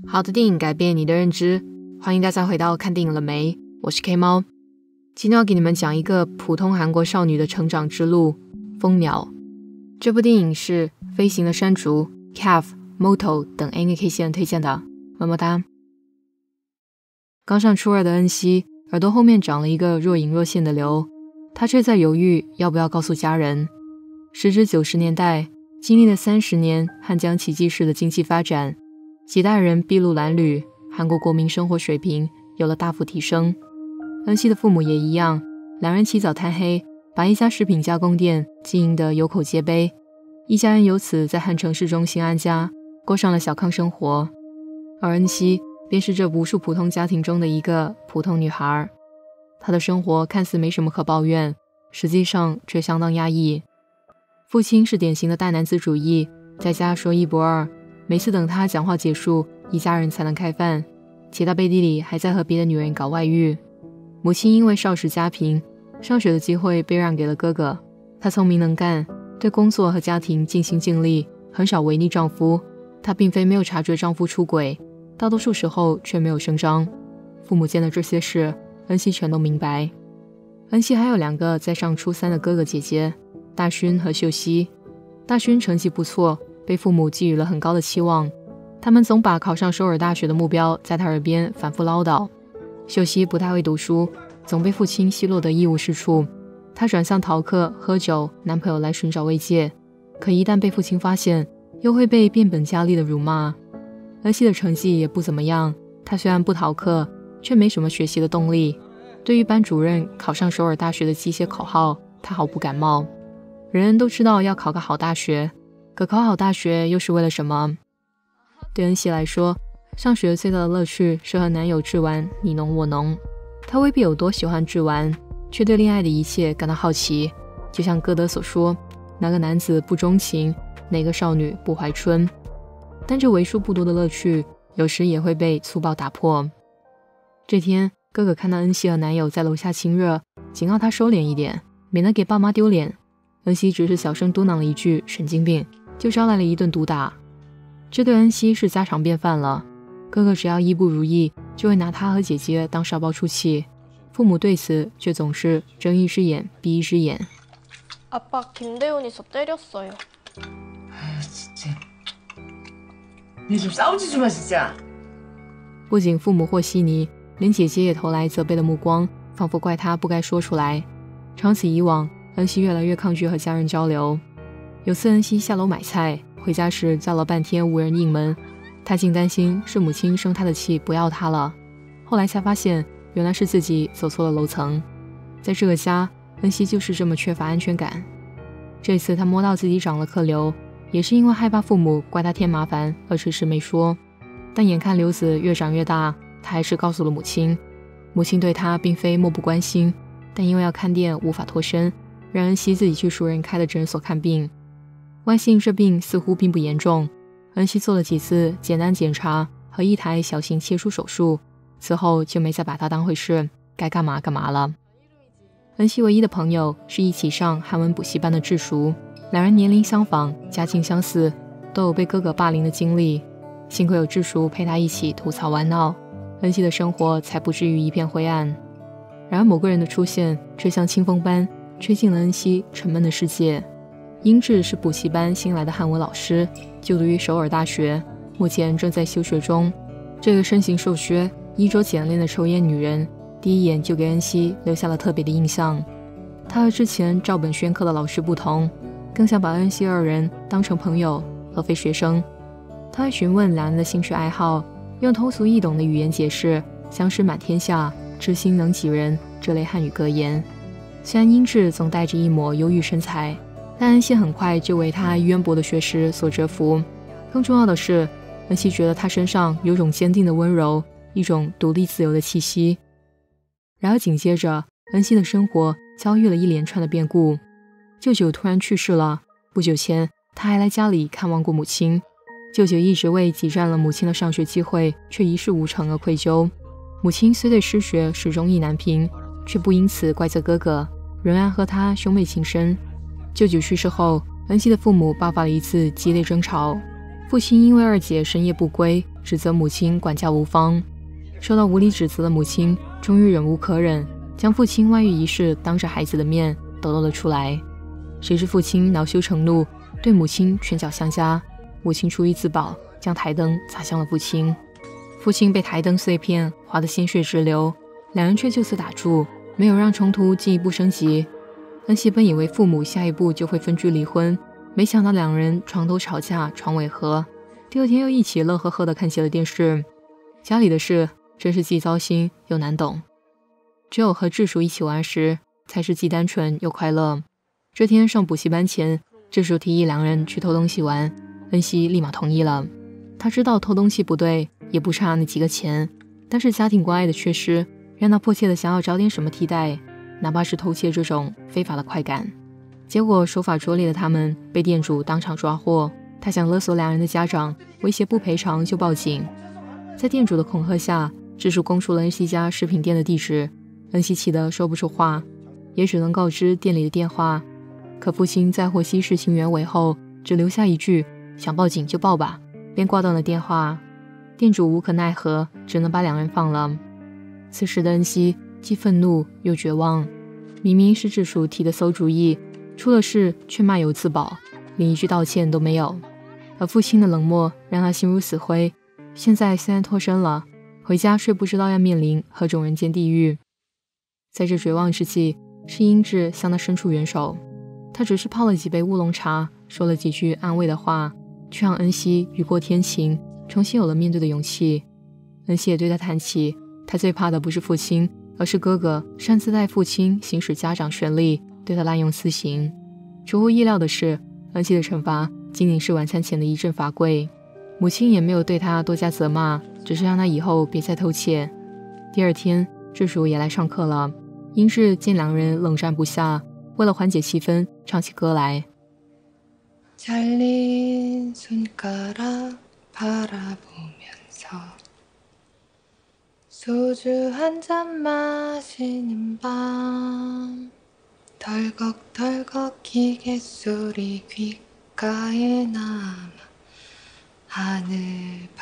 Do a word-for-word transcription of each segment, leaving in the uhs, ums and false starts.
好的电影改变你的认知，欢迎大家回到看电影了没？我是 K 猫。今天要给你们讲一个普通韩国少女的成长之路——蜂鸟。这部电影是飞行的山竹、K A F、Moto 等 N K 线人推荐的，么么哒。刚上初二的恩熙，耳朵后面长了一个若隐若现的瘤，她却在犹豫要不要告诉家人。时至九十年代，经历了三十年汉江奇迹式的经济发展，几代人筚路蓝缕，韩国国民生活水平有了大幅提升。恩熙的父母也一样，两人起早贪黑，把一家食品加工店经营得有口皆碑，一家人由此在汉城市中心安家，过上了小康生活。而恩熙便是这无数普通家庭中的一个普通女孩，她的生活看似没什么可抱怨，实际上却相当压抑。父亲是典型的大男子主义，在家说一不二，每次等他讲话结束，一家人才能开饭，且他背地里还在和别的女人搞外遇。母亲因为少时家贫，上学的机会被让给了哥哥，她聪明能干，对工作和家庭尽心尽力，很少违逆丈夫。她并非没有察觉丈夫出轨，大多数时候却没有声张。父母间的这些事，恩熙全都明白。恩熙还有两个在上初三的哥哥姐姐，大勋和秀熙。大勋成绩不错，被父母寄予了很高的期望，他们总把考上首尔大学的目标在他耳边反复唠叨。秀熙不太会读书，总被父亲奚落得一无是处，她转向逃课、喝酒、男朋友来寻找慰藉，可一旦被父亲发现，又会被变本加厉的辱骂。恩熙的成绩也不怎么样，她虽然不逃课，却没什么学习的动力。对于班主任考上首尔大学的机械口号，她毫不感冒。人人都知道要考个好大学，可考好大学又是为了什么？对恩熙来说，上学最大的乐趣是和男友智玩你侬我侬。她未必有多喜欢智玩，却对恋爱的一切感到好奇。就像歌德所说，哪个男子不钟情，哪个少女不怀春。但这为数不多的乐趣，有时也会被粗暴打破。这天，哥哥看到恩熙和男友在楼下亲热，警告她收敛一点，免得给爸妈丢脸。恩熙只是小声嘟囔了一句神经病，就招来了一顿毒打。这对恩熙是家常便饭了，哥哥只要一不如意，就会拿他和姐姐当沙包出气，父母对此却总是睁一只眼闭一只眼。 아빠 김대훈이 저 때렸어요. 아유 진짜. 니 좀 싸우지 좀 마 진짜. 不仅父母和稀泥，连姐姐也投来责备的目光，仿佛怪他不该说出来。长此以往，恩熙越来越抗拒和家人交流。有次恩熙下楼买菜，回家时叫了半天无人应门，她竟担心是母亲生她的气不要她了。后来才发现，原来是自己走错了楼层。在这个家，恩熙就是这么缺乏安全感。这次她摸到自己长了颗瘤，也是因为害怕父母怪她添麻烦而迟迟没说。但眼看瘤子越长越大，她还是告诉了母亲。母亲对她并非漠不关心，但因为要看店无法脱身，让恩熙自己去熟人开的诊所看病。万幸这病似乎并不严重，恩熙做了几次简单检查和一台小型切除手术，此后就没再把它当回事，该干嘛干嘛了。恩熙唯一的朋友是一起上韩文补习班的智淑，两人年龄相仿，家境相似，都有被哥哥霸凌的经历。幸亏有智淑陪他一起吐槽玩闹，恩熙的生活才不至于一片灰暗。然而某个人的出现却像清风般吹进了恩熙沉闷的世界。英智是补习班新来的汉文老师，就读于首尔大学，目前正在休学中。这个身形瘦削、衣着简练的抽烟女人，第一眼就给恩熙留下了特别的印象。她和之前照本宣科的老师不同，更想把恩熙二人当成朋友而非学生。她会询问两人的兴趣爱好，用通俗易懂的语言解释相识满天下，知心能几人这类汉语格言。虽然英智总带着一抹忧郁神采，但恩熙很快就为他渊博的学识所折服。更重要的是，恩熙觉得他身上有种坚定的温柔，一种独立自由的气息。然而紧接着，恩熙的生活遭遇了一连串的变故。舅舅突然去世了，不久前他还来家里看望过母亲。舅舅一直为挤占了母亲的上学机会却一事无成而愧疚。母亲虽对失学始终意难平，却不因此怪责哥哥，仍然和他兄妹情深。舅舅去世后，恩熙的父母爆发了一次激烈争吵， 父亲因为二姐深夜不归，指责母亲管教无方。受到无理指责的母亲终于忍无可忍，将父亲外遇一事当着孩子的面抖露了出来。谁知父亲恼羞成怒，对母亲拳脚相加。母亲出于自保，将台灯砸向了父亲。父亲被台灯碎片划得鲜血直流，两人却就此打住，没有让冲突进一步升级。恩熙本以为父母下一步就会分居离婚，没想到两人床头吵架床尾和，第二天又一起乐呵呵地看起了电视。家里的事真是既糟心又难懂，只有和智叔一起玩时才是既单纯又快乐。这天上补习班前，智叔提议两人去偷东西玩，恩熙立马同意了。他知道偷东西不对，也不差那几个钱，但是家庭关爱的缺失让他迫切地想要找点什么替代，哪怕是偷窃这种非法的快感。结果手法拙劣的他们被店主当场抓获，他想勒索两人的家长，威胁不赔偿就报警。在店主的恐吓下，智叔供出了恩熙家食品店的地址。恩熙气得说不出话，也只能告知店里的电话。可父亲在获悉事情原委后，只留下一句想报警就报吧，便挂断了电话。店主无可奈何，只能把两人放了。此时的恩熙既愤怒又绝望，明明是智叔提的馊主意，出了事却骂有自保，连一句道歉都没有。而父亲的冷漠让他心如死灰，现在虽然脱身了，回家却不知道要面临何种人间地狱。在这绝望之际，是英智向他伸出援手。他只是泡了几杯乌龙茶，说了几句安慰的话，却让恩熙雨过天晴，重新有了面对的勇气。恩熙也对他谈起，他最怕的不是父亲，而是哥哥擅自代父亲行使家长权力，对他滥用私刑。出乎意料的是，恩熙的惩罚仅仅是晚餐前的一阵罚跪，母亲也没有对他多加责骂，只是让他以后别再偷窃。第二天，智叔也来上课了。英智见两人冷战不下，为了缓解气氛，唱起歌来。 잘린 손가락 바라보면서 소주 한 잔 마시는 밤 덜컥덜컥 기계소리 귓가에 남아 하늘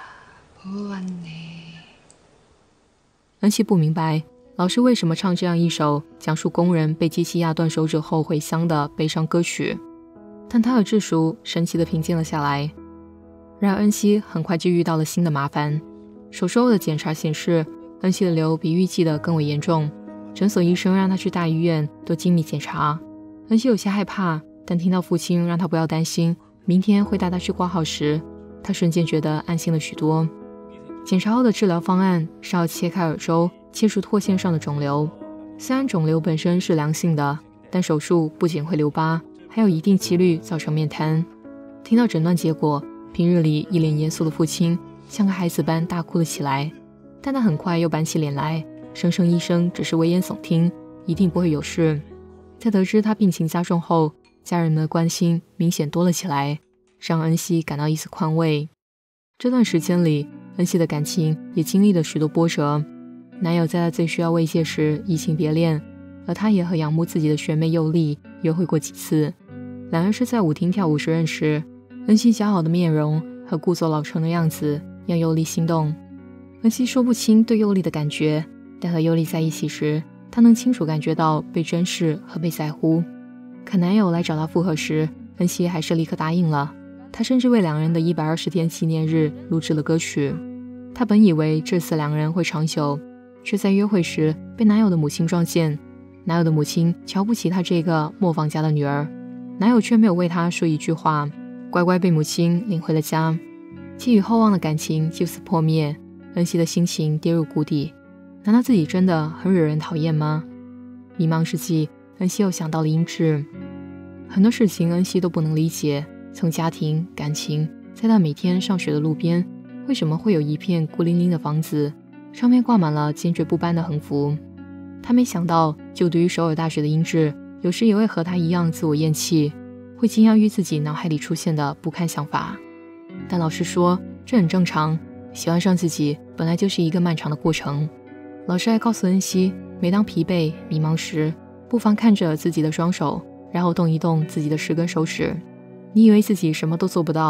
바라보았네。 恩熙不明白老师为什么唱这样一首讲述工人被机器压断手指后回乡的悲伤歌曲，但他和智叔神奇地平静了下来。然而恩熙很快就遇到了新的麻烦。手术后的检查显示，恩熙的瘤比预计的更为严重，诊所医生让他去大医院做精密检查。恩熙有些害怕，但听到父亲让他不要担心，明天会带他去挂号时，他瞬间觉得安心了许多。检查后的治疗方案是要切开耳周，切除唾腺上的肿瘤。虽然肿瘤本身是良性的，但手术不仅会留疤，还有一定几率造成面瘫。听到诊断结果，平日里一脸严肃的父亲像个孩子般大哭了起来，但他很快又板起脸来，声称医生只是危言耸听，一定不会有事。在得知他病情加重后，家人们的关心明显多了起来，让恩熙感到一丝宽慰。这段时间里，恩熙的感情也经历了许多波折。男友在她最需要慰藉时移情别恋，而她也和仰慕自己的学妹佑丽约会过几次。两人是在舞厅跳舞时认识，恩熙姣好的面容和故作老成的样子让佑丽心动。恩熙说不清对佑丽的感觉，但和佑丽在一起时，她能清楚感觉到被珍视和被在乎。可男友来找她复合时，恩熙还是立刻答应了。她甚至为两人的一百二十天纪念日录制了歌曲。她本以为这次两人会长久，却在约会时被男友的母亲撞见。男友的母亲瞧不起她这个磨坊家的女儿，男友却没有为她说一句话，乖乖被母亲领回了家。寄予厚望的感情就此破灭，恩熙的心情跌入谷底。难道自己真的很惹人讨厌吗？迷茫之际，恩熙又想到了英智。很多事情恩熙都不能理解，从家庭、感情，再到每天上学的路边，为什么会有一片孤零零的房子，上面挂满了坚决不搬的横幅？他没想到，就读于首尔大学的英智，有时也会和他一样自我厌弃，会惊讶于自己脑海里出现的不堪想法。但老师说，这很正常，喜欢上自己本来就是一个漫长的过程。老师还告诉恩熙，每当疲惫、迷茫时，不妨看着自己的双手，然后动一动自己的十根手指。你以为自己什么都做不到，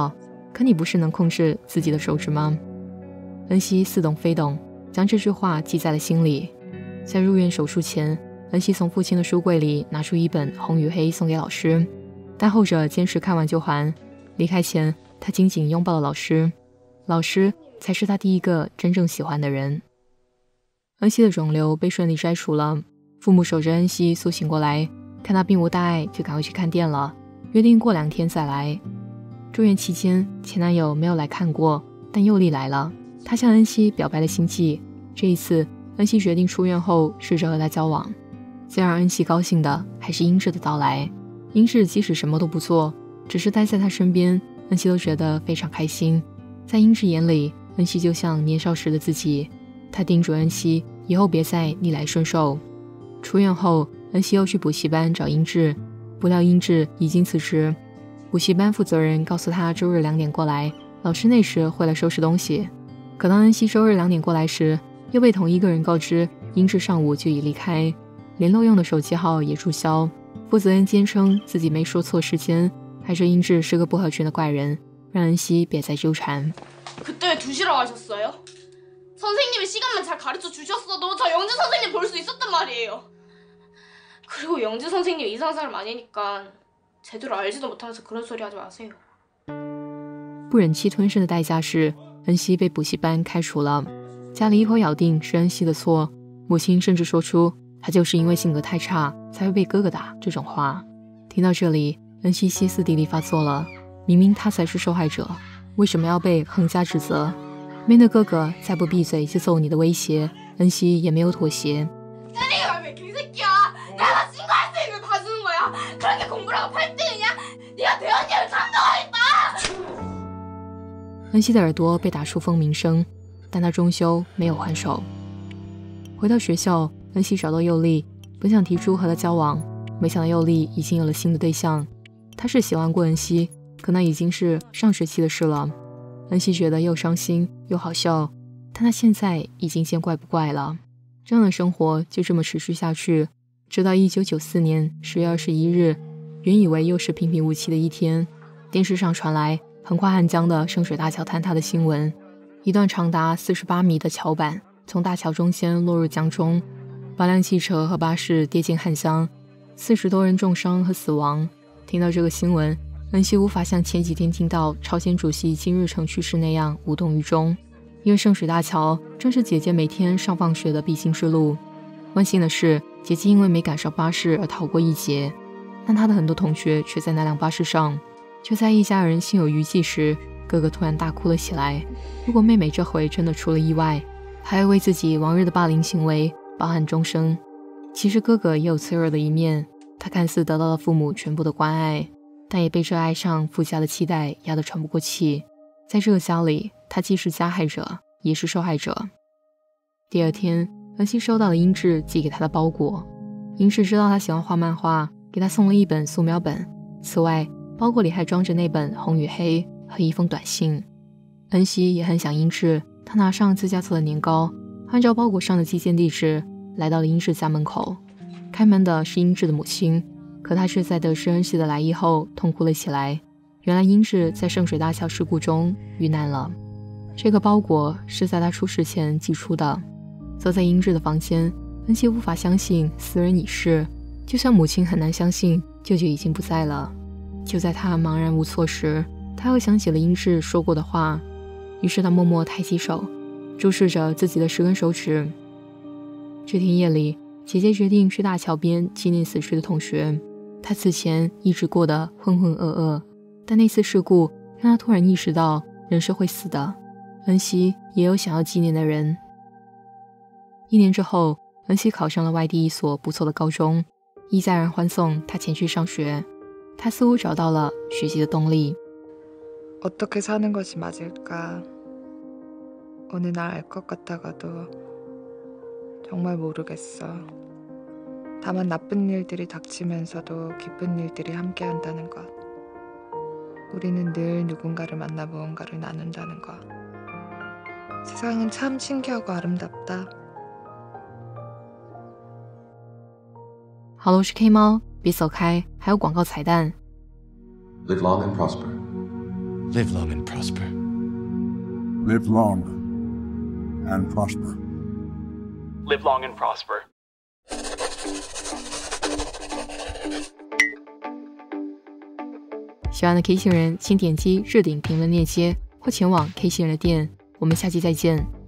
可你不是能控制自己的手指吗？恩熙似懂非懂，将这句话记在了心里。在入院手术前，恩熙从父亲的书柜里拿出一本《红与黑》送给老师，但后者坚持看完就还。离开前，他紧紧拥抱了老师，老师才是他第一个真正喜欢的人。恩熙的肿瘤被顺利摘除了，父母守着恩熙苏醒过来，看他并无大碍，就赶回去看店了，约定过两天再来。住院期间，前男友没有来看过，但佑丽来了，他向恩熙表白了心迹。这一次，恩熙决定出院后试着和他交往。最让恩熙高兴的还是英智的到来。英智即使什么都不做，只是待在他身边，恩熙都觉得非常开心。在英智眼里，恩熙就像年少时的自己。他叮嘱恩熙以后别再逆来顺受。出院后，恩熙又去补习班找英智，不料英智已经辞职。补习班负责人告诉他周日两点过来，老师那时会来收拾东西。可当恩熙周日两点过来时，又被同一个人告知英智上午就已离开，联络用的手机号也注销。负责人坚称自己没说错时间，还说英智是个不合群的怪人，让恩熙别再纠缠。 그때 두 시라고 하셨어요? 선생님이 시간만 잘 가르쳐 주셨어도 저 영재 선생님 볼 수 있었단 말이에요. 그리고 영재 선생님 이상사를 많이 하니까 제대로 알지도 못하면서 그런 소리 하지 마세요. 不忍气吞声的代价是恩熙被补习班开除了。家里一口咬定是恩熙的错，母亲甚至说出她就是因为性格太差才会被哥哥打这种话。听到这里，恩熙歇斯底里发作了，明明她才是受害者，为什么要被横加指责？面对哥哥再不闭嘴就揍你的威胁，恩熙也没有妥协。 내가 왜 개새끼야? 내가 신고할 수 있는 거 다 주는 거야. 그런 게 공부라고 팔 등이냐? 네가 대원님을 참정하겠다. 恩熙的耳朵被打出蜂鸣声，但他终究没有还手。回到学校，恩熙找到佑丽，本想提出和他交往，没想到佑丽已经有了新的对象。他是喜欢过恩熙，可那已经是上学期的事了。恩熙觉得又伤心又好笑，但他现在已经见怪不怪了。这样的生活就这么持续下去，直到一九九四年十月二十一日，原以为又是平平无奇的一天，电视上传来横跨汉江的圣水大桥坍塌的新闻。一段长达四十八米的桥板从大桥中间落入江中，八辆汽车和巴士跌进汉江，四十多人重伤和死亡。听到这个新闻，恩熙无法像前几天听到朝鲜主席金日成去世那样无动于衷，因为圣水大桥正是姐姐每天上放学的必经之路。万幸的是，姐姐因为没赶上巴士而逃过一劫，但她的很多同学却在那辆巴士上。就在一家人心有余悸时，哥哥突然大哭了起来。如果妹妹这回真的出了意外，他会为自己往日的霸凌行为抱憾终生。其实哥哥也有脆弱的一面，他看似得到了父母全部的关爱，但也被这爱上附加的期待压得喘不过气。在这个家里，他既是加害者，也是受害者。第二天，恩熙收到了英智寄给他的包裹。英智知道他喜欢画漫画，给他送了一本素描本。此外，包裹里还装着那本《红与黑》和一封短信。恩熙也很想英智，他拿上自家做的年糕，按照包裹上的寄件地址来到了英智家门口。开门的是英智的母亲，可她却在得知恩熙的来意后痛哭了起来。原来英智在圣水大桥事故中遇难了。这个包裹是在他出事前寄出的。坐在英智的房间，恩熙无法相信死人已逝，就像母亲很难相信舅舅已经不在了。就在他茫然无措时，他又想起了英智说过的话，于是他默默抬起手，注视着自己的十根手指。这天夜里，姐姐决定去大桥边纪念死去的同学。她此前一直过得浑浑噩噩，但那次事故让她突然意识到人是会死的。恩熙也有想要纪念的人。一年之后，恩熙考上了外地一所不错的高中，一家人欢送她前去上学。她似乎找到了学习的动力。 어떻게 사는 것이 맞을까? 어느 날 알 것 같다가도 정말 모르겠어. 다만 나쁜 일들이 닥치면서도 기쁜 일들이 함께한다는 것. 우리는 늘 누군가를 만나 무언가를 나눈다는 것. 세상은 참 신기하고 아름답다. 好了，我是 K 猫，别走开，还有广告彩蛋。 Live long and prosper. Live long and prosper. Live long and prosper. Live long and prosper. 喜欢的 K 星人，请点击置顶评论链接或前往 K 星人的店。我们下期再见。